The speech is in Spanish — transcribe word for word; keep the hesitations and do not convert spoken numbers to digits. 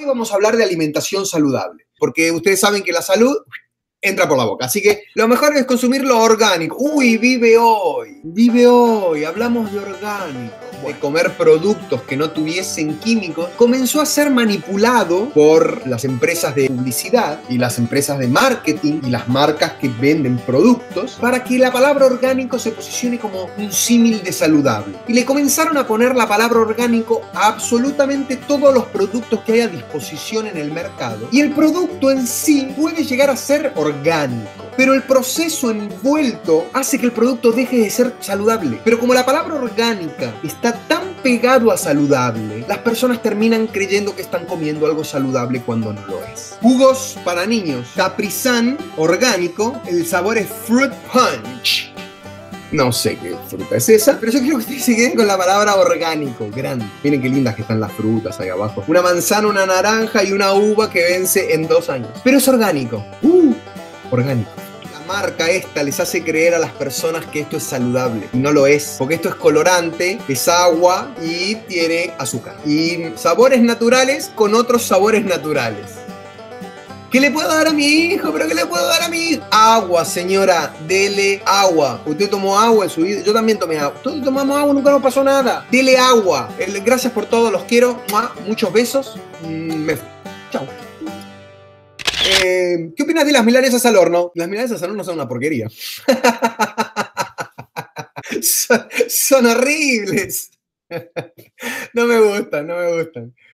Hoy vamos a hablar de alimentación saludable, porque ustedes saben que la salud entra por la boca. Así que lo mejor es consumir lo orgánico. Uy, vive hoy, vive hoy. Hablamos de orgánico, de comer productos que no tuviesen químicos. Comenzó a ser manipulado por las empresas de publicidad y las empresas de marketing y las marcas que venden productos para que la palabra orgánico se posicione como un símil de saludable. Y le comenzaron a poner la palabra orgánico a absolutamente todos los productos que hay a disposición en el mercado. Y el producto en sí puede llegar a ser orgánico. orgánico. Pero el proceso envuelto hace que el producto deje de ser saludable. Pero como la palabra orgánica está tan pegado a saludable, las personas terminan creyendo que están comiendo algo saludable cuando no lo es. Jugos para niños. Capri-Sun orgánico. El sabor es Fruit Punch. No sé qué fruta es esa, pero yo quiero que ustedes se queden con la palabra orgánico, grande. Miren qué lindas que están las frutas ahí abajo. Una manzana, una naranja y una uva que vence en dos años. Pero es orgánico. Uh, orgánico. La marca esta les hace creer a las personas que esto es saludable. Y no lo es, porque esto es colorante, es agua y tiene azúcar. Y sabores naturales con otros sabores naturales. ¿Qué le puedo dar a mi hijo? ¿Pero qué le puedo dar a mi hijo? Agua, señora, dele agua. Usted tomó agua en su vida, yo también tomé agua. Todos tomamos agua, nunca nos pasó nada. Dele agua. Gracias por todo, los quiero. Muchos besos. Me fui. Chao. Eh, ¿Qué opinas de las milanesas al horno? Las milanesas al horno son una porquería. son, son horribles. No me gustan, no me gustan.